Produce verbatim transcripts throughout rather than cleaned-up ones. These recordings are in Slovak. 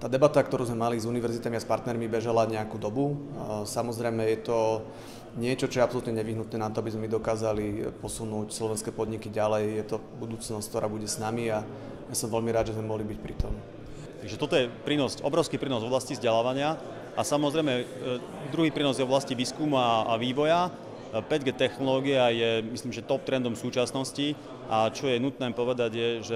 Tá debata, ktorú sme mali s univerzitami a s partnermi, bežala nejakú dobu. Samozrejme je to niečo, čo je absolútne nevyhnutné na to, aby sme dokázali posunúť slovenské podniky ďalej. Je to budúcnosť, ktorá bude s nami a ja som veľmi rád, že sme mohli byť pri tom. Takže toto je prínos, obrovský prínos v oblasti vzdelávania a samozrejme druhý prínos je v oblasti výskumu a vývoja. päť G technológia je, myslím, že top trendom v súčasnosti a čo je nutné povedať je, že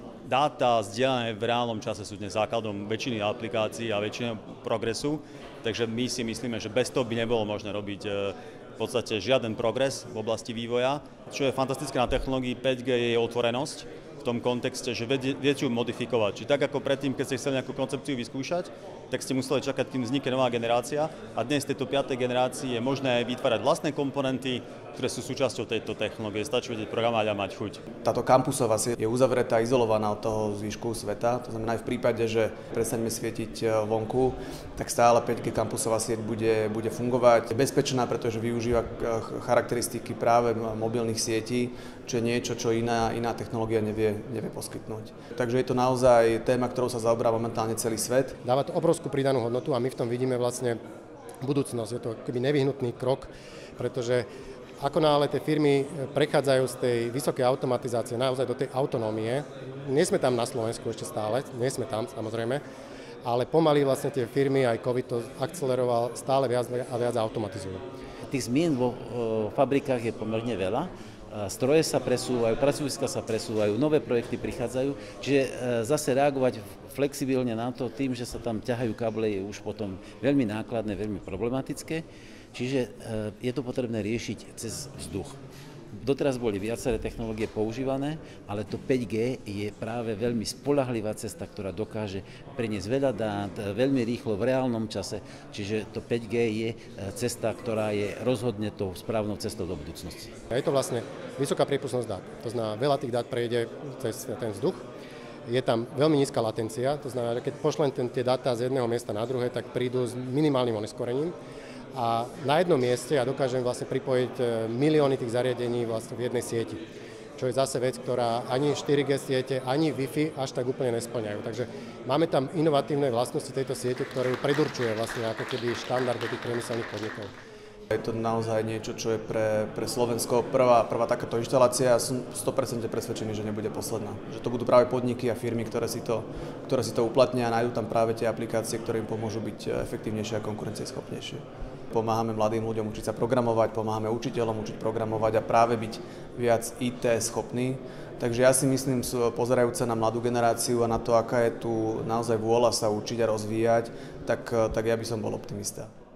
dáta zdieľané v reálnom čase sú dnes základom väčšiny aplikácií a väčšiny progresu, takže my si myslíme, že bez toho by nebolo možné robiť v podstate žiaden progres v oblasti vývoja. Čo je fantastické na technológii päť G je otvorenosť v tom kontexte, že viete ju modifikovať. Čiže tak ako predtým, keď ste chceli nejakú koncepciu vyskúšať, tak ste museli čakať, kým vznikne nová generácia a dnes v tejto piatej generácii je možné vytvárať vlastné komponenty, ktoré sú súčasťou tejto technológie. Stačí vedieť programovať a mať chuť. Táto kampusová sieť je uzavretá, izolovaná od toho zvyšku sveta. To znamená aj v prípade, že prestaňme svietiť vonku, tak stále päť G kampusová sieť bude, bude fungovať. Je bezpečná, pretože využíva charakteristiky práve mobilných sietí, čo je niečo, čo iná, iná technológia nevie, nevie poskytnúť. Takže je to naozaj téma, ktorou sa zaoberá momentálne celý svet. Dáva to obrovskú pridanú hodnotu a my v tom vidíme vlastne budúcnosť. Je to keby nevyhnutný krok, pretože ako náhle tie firmy prechádzajú z tej vysokej automatizácie naozaj do tej autonómie, nie sme tam na Slovensku ešte stále, nie sme tam samozrejme, ale pomaly vlastne tie firmy, aj COVID to akceleroval, stále viac a viac automatizujú. Tých zmien vo fabrikách je pomerne veľa. Stroje sa presúvajú, pracoviska sa presúvajú, nové projekty prichádzajú, čiže zase reagovať flexibilne na to tým, že sa tam ťahajú káble, je už potom veľmi nákladné, veľmi problematické, čiže je to potrebné riešiť cez vzduch. Doteraz boli viaceré technológie používané, ale to päť G je práve veľmi spoľahlivá cesta, ktorá dokáže preniesť veľa dát veľmi rýchlo v reálnom čase, čiže to päť G je cesta, ktorá je rozhodne tou správnou cestou do budúcnosti. Je to vlastne vysoká priepustnosť dát, to znamená, veľa tých dát prejde cez ten vzduch. Je tam veľmi nízka latencia, to znamená, že keď pošlem tie dáta z jedného miesta na druhé, tak prídu s minimálnym oneskorením. A na jednom mieste ja dokážem vlastne pripojiť milióny tých zariadení vlastne v jednej sieti. Čo je zase vec, ktorá ani štyri G siete, ani Wi-Fi až tak úplne nesplňajú. Takže máme tam inovatívne vlastnosti tejto siete, ktoré predurčuje vlastne ako keby štandard do tých priemyselných podnikov. Je to naozaj niečo, čo je pre, pre Slovensko prvá, prvá takáto inštalácia a som sto percent presvedčený, že nebude posledná. Že to budú práve podniky a firmy, ktoré si to, ktoré si to uplatnia a nájdú tam práve tie aplikácie, ktoré im pomôžu byť efektívnejšie a konkurencieschopnejšie. Pomáhame mladým ľuďom učiť sa programovať, pomáhame učiteľom učiť programovať a práve byť viac í té schopný. Takže ja si myslím, pozerajúce na mladú generáciu a na to, aká je tu naozaj vôľa sa učiť a rozvíjať, tak, tak ja by som bol optimista.